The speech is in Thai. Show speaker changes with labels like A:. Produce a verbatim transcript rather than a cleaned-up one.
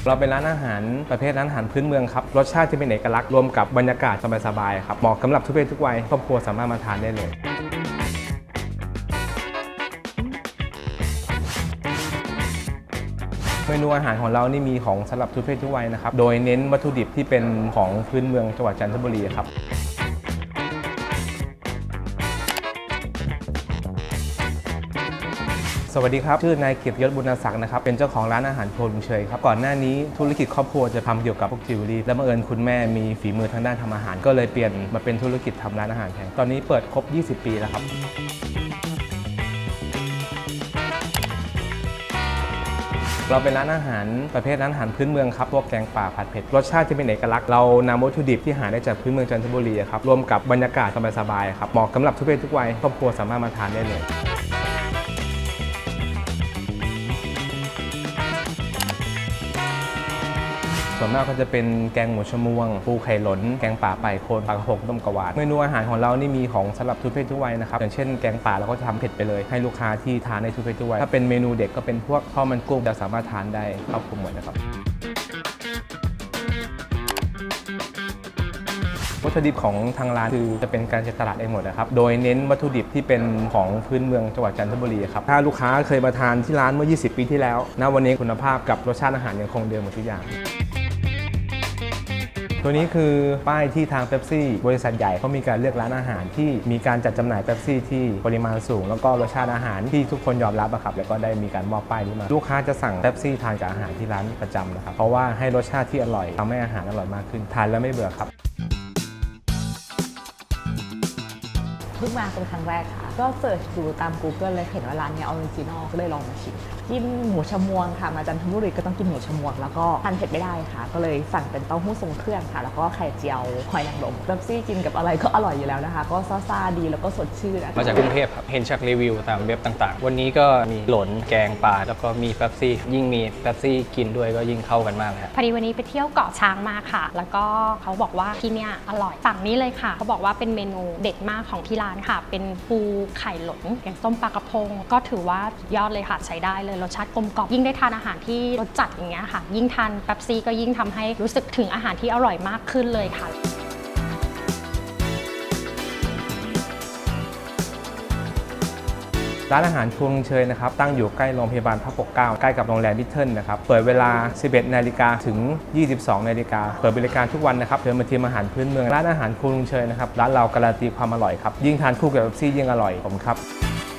A: เราเป็นร้านอาหารประเภทร้านอาหารพื้นเมืองครับรสชาติจะเป็นเอกลักษณ์รวมกับบรรยากาศสบายๆครับเหมาะสำหรับทุกเพศทุกวัยครอบครัวสามารถมาทานได้เลยเมนูอาหารของเรานี่มีของสำหรับทุกเพศทุกวัยนะครับโดยเน้นวัตถุดิบที่เป็นของพื้นเมืองจังหวัดจันทบุรีครับสวัสดีครับชื่อนายเกียรติยศบุญศักดิ์นะครับเป็นเจ้าของร้านอาหารโพลุงเชยครับก่อนหน้านี้ธุรกิจครอบครัวจะทำเกี่ยวกับพวกจิวเวลรี่และบังเอิญคุณแม่มีฝีมือทางด้านทำอาหารก็เลยเปลี่ยนมาเป็นธุรกิจทำร้านอาหารแทนตอนนี้เปิดครบยี่สิบปีแล้วครับเราเป็นร้านอาหารประเภทร้านอาหารพื้นเมืองครับพวกแกงป่าผัดเผ็ดรสชาติจะเป็นเอกลักษณ์เรานำวัตถุดิบที่หาได้จากพื้นเมืองจันทบุรีครับรวมกับบรรยากาศสบายๆครับเหมาะสำหรับทุกเพศทุกวัยครอบครัวสามารถมาทานได้เลยส่วนมากก็จะเป็นแกงหมูชมวงปูไข่หลนแกงป่าไป่โคนปลากระพงต้มกระวานเมนูอาหารของเรานี่มีของสำหรับทุกเพศทุกวัยนะครับอย่างเช่นแกงป่าเราก็จะทำเผ็ดไปเลยให้ลูกค้าที่ทานในทุกเพศทุกวัยถ้าเป็นเมนูเด็กก็เป็นพวกข้าวมันกุ้งจะสามารถทานได้ครอบคลุมหมดนะครับวัตถุดิบของทางร้านคือจะเป็นการจัดตลาดเองหมดนะครับโดยเน้นวัตถุดิบที่เป็นของพื้นเมืองจังหวัดจันทบุรีครับถ้าลูกค้าเคยมาทานที่ร้านเมื่อยี่สิบปีที่แล้วณวันนี้คุณภาพกับรสชาติอาหารยังคงเดิมหมดทุกอย่างตัวนี้คือป้ายที่ทางเป๊ปซี่บริษัทใหญ่เขามีการเลือกร้านอาหารที่มีการจัดจำหน่ายเป๊ปซี่ที่ปริมาณสูงแล้วก็รสชาติอาหารที่ทุกคนยอมรับอะครับแล้วก็ได้มีการมอบป้ายนี้มาลูกค้าจะสั่งเป๊ปซี่ทานกับอาหารที่ร้านประจำนะครับเพราะว่าให้รสชาติที่อร่อยทำให้อาหารอร่อยมากขึ้นทานแล้วไม่เบื่อครับ
B: เพิ่งมาเป็นครั้งแรกค่ะก็เสิร์ชดูตาม Google เลยเห็นว่าร้านนี้ออริจินอลก็เลยลองมาชิมกินหมูชมวงค่ะมาจันทบุรีก็ต้องกินหมูชมวงแล้วก็ทานเผ็ดไม่ได้ค่ะก็เลยสั่งเป็นเต้าหู้ทรงเครื่องค่ะแล้วก็ไข่เจียวหอยนางรมเป๊ปซี่กินกับอะไรก็อร่อยอยู่แล้วนะคะก็ซ่าๆดีแล้วก็สดชื่น
C: มาจากกรุงเทพครับเห็นจากรีวิวตามเว็บต่างๆวันนี้ก็มีหลนแกงปลาแล้วก็มีเป๊ปซี่ยิ่งมีเป๊ปซี่กินด้วยก็ยิ่งเข้ากันมากเลย
D: พอดีวันนี้ไปเที่ยวเกาะช้างมาค่ะแล้วก็เขาบอกว่าที่นี่อร่อยสั่งนี้เลยค่ะเขาบอกว่าเป็นเมนูเด็ดมากของที่ร้านค่ะเป็นปูไข่หลนแกงส้มปลากระพงก็ถือว่ายอดเลยค่ะใช้ได้เลยรสชาติกลมกล่อมยิ่งได้ทานอาหารที่รสจัดอย่างเงี้ยค่ะยิ่งทานเป๊ปซี่ก็ยิ่งทำให้รู้สึกถึงอาหารที่อร่อยมากขึ้นเลยค่ะ
A: ร้านอาหารโพลุงเชยนะครับตั้งอยู่ใกล้โรงพยาบาลพระปกเกล้าใกล้กับโรงแรมมิทเทิลนะครับเปิดเวลา สิบเอ็ดนาฬิกา ถึง ยี่สิบสองนาฬิกาเปิดบริการทุกวันนะครับเชิญมาชิมอาหารพื้นเมืองร้านอาหารโพลุงเชยนะครับร้านเราการันตีความอร่อยครับยิ่งทานคู่กับเป๊ปซี่ยิ่งอร่อยผมครับ